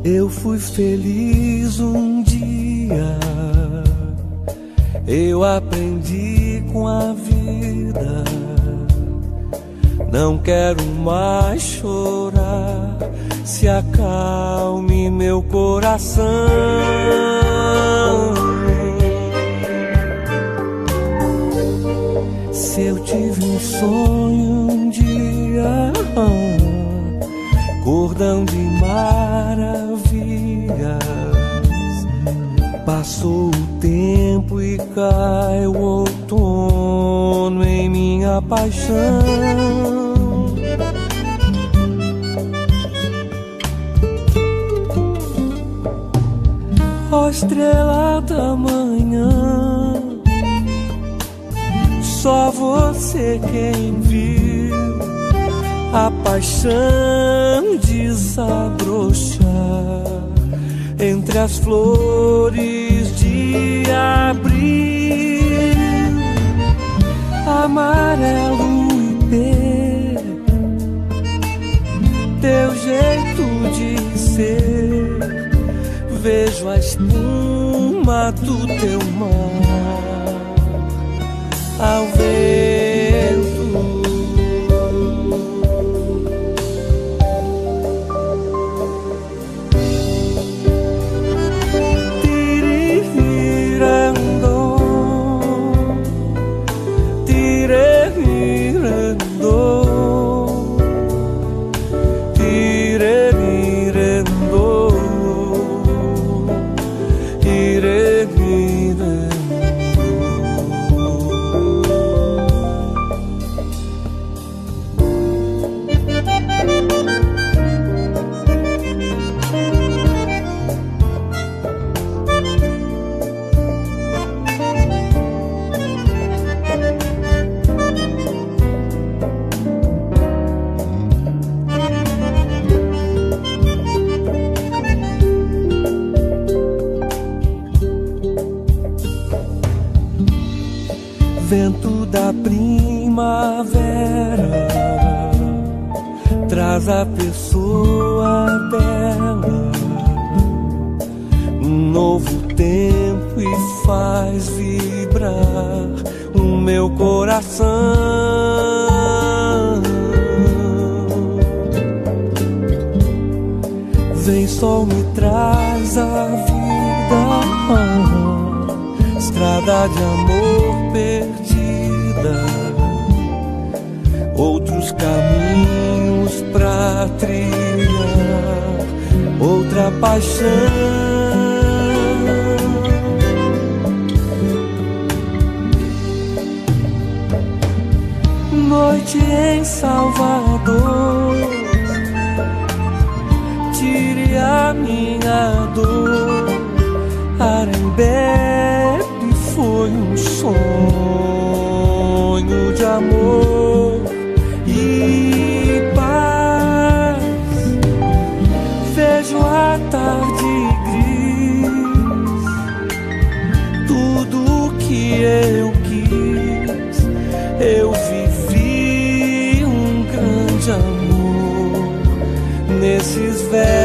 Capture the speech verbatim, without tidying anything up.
Eu fui feliz um dia, eu aprendi com a vida. Não quero mais chorar, se acalme meu coração. Se eu tive um sonho um dia, cordão de maravilhas, passou o tempo e cai o outono em minha paixão. Ó estrela da manhã, só você quem viu a paixão desabrochar entre as flores de abril. Amarelo ipê, teu jeito de ser, vejo a espuma do teu mar ao vento. Vento da primavera traz a pessoa bela, um novo tempo e faz vibrar o meu coração. Vem sol, me traz a vida, estrada de amor perdida, outros caminhos pra trilhar, outra paixão. Noite em Salvador, tire a minha dor. Arembebe foi um sonho de amor e paz. Vejo a tarde gris, tudo que eu quis, eu vivi um grande amor nesses versos.